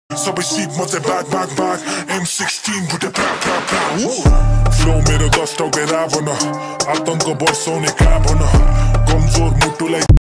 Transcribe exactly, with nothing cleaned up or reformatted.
सबै सिप म चाहिँ back back back M sixteen भुटे प्रा प्रा प्रा फ्लो मेरो दस टाउके रावण आतंक बर्साउने कहाँ भन कमजोर मुटुलाई